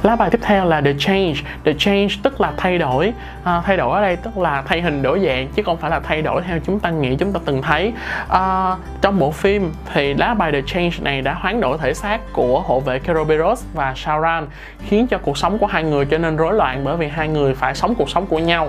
Lá bài tiếp theo là The Change. The Change tức là thay đổi. Thay đổi ở đây tức là thay hình đổi dạng, chứ không phải là thay đổi theo chúng ta nghĩ, chúng ta từng thấy. Trong bộ phim thì lá bài The Change này đã hoán đổi thể xác của hộ vệ Kerberos và Sauron, khiến cho cuộc sống của hai người trở nên rối loạn bởi vì hai người phải sống cuộc sống của nhau.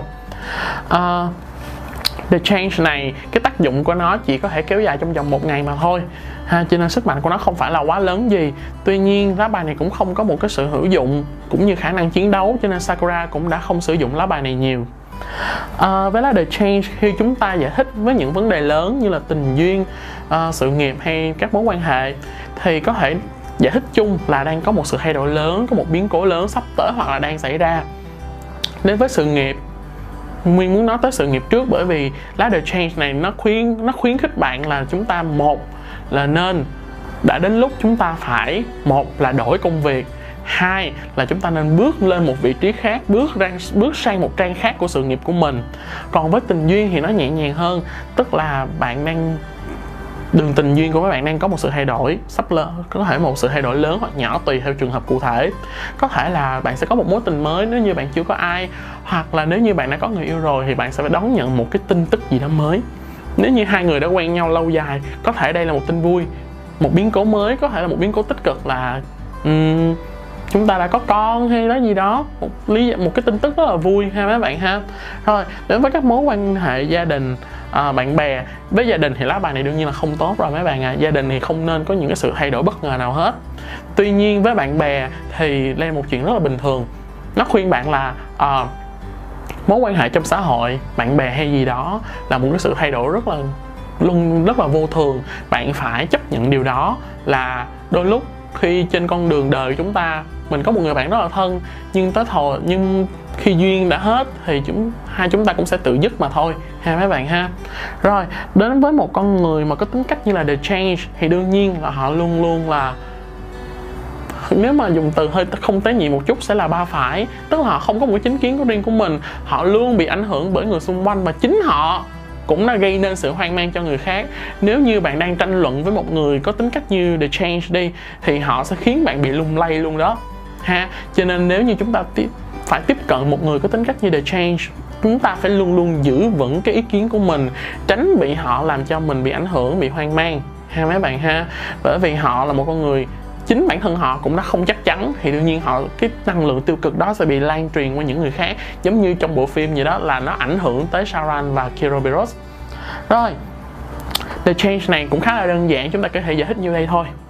The Change này, cái tác dụng của nó chỉ có thể kéo dài trong vòng 1 ngày mà thôi, cho nên sức mạnh của nó không phải là quá lớn gì. Tuy nhiên lá bài này cũng không có một cái sự hữu dụng cũng như khả năng chiến đấu, cho nên Sakura cũng đã không sử dụng lá bài này nhiều. Với lá The Change, khi chúng ta giải thích với những vấn đề lớn như là tình duyên, sự nghiệp hay các mối quan hệ, thì có thể giải thích chung là đang có một sự thay đổi lớn, có một biến cố lớn sắp tới hoặc là đang xảy ra. Đến với sự nghiệp, Nguyên muốn nói tới sự nghiệp trước, bởi vì lá The Change này nó khuyến khích bạn là chúng ta, một là đã đến lúc chúng ta phải, một là đổi công việc, hai là chúng ta nên bước lên một vị trí khác, bước sang một trang khác của sự nghiệp của mình. Còn với tình duyên thì nó nhẹ nhàng hơn, tức là đường tình duyên của các bạn đang có một sự thay đổi sắp lớn, có thể một sự thay đổi lớn hoặc nhỏ tùy theo trường hợp cụ thể. Có thể là bạn sẽ có một mối tình mới nếu như bạn chưa có ai, hoặc là nếu như bạn đã có người yêu rồi thì bạn sẽ phải đón nhận một cái tin tức gì đó mới. Nếu như hai người đã quen nhau lâu dài, có thể đây là một tin vui, một biến cố mới, có thể là một biến cố tích cực là chúng ta đã có con hay đó gì đó, một cái tin tức rất là vui ha mấy bạn ha. Rồi đến với các mối quan hệ gia đình, bạn bè. Với gia đình thì lá bài này đương nhiên là không tốt rồi mấy bạn ạ. Gia đình thì không nên có những cái sự thay đổi bất ngờ nào hết. Tuy nhiên với bạn bè thì đây là một chuyện rất là bình thường. Nó khuyên bạn là mối quan hệ trong xã hội, bạn bè hay gì đó là một cái sự thay đổi rất là vô thường. Bạn phải chấp nhận điều đó, là đôi lúc khi trên con đường đời mình có một người bạn rất là thân, nhưng khi duyên đã hết thì chúng ta cũng sẽ tự dứt mà thôi ha mấy bạn ha. Rồi đến với một con người mà có tính cách như là The Change thì đương nhiên là họ luôn luôn là, nếu mà dùng từ hơi không tế nhị một chút sẽ là ba phải, tức là họ không có một chính kiến của riêng của mình. Họ luôn bị ảnh hưởng bởi người xung quanh và chính họ cũng đã gây nên sự hoang mang cho người khác. Nếu như bạn đang tranh luận với một người có tính cách như The Change đi, thì họ sẽ khiến bạn bị lung lay luôn đó ha. Cho nên nếu như chúng ta phải tiếp cận một người có tính cách như The Change, chúng ta phải luôn luôn giữ vững cái ý kiến của mình, tránh bị họ làm cho mình bị ảnh hưởng, bị hoang mang ha mấy bạn ha. Bởi vì họ là một con người, chính bản thân họ cũng đã không chắc chắn, thì đương nhiên cái năng lượng tiêu cực đó sẽ bị lan truyền qua những người khác, giống như trong bộ phim vậy đó, là nó ảnh hưởng tới Sauron và Kerberos. Rồi The Change này cũng khá là đơn giản, chúng ta có thể giải thích như đây thôi.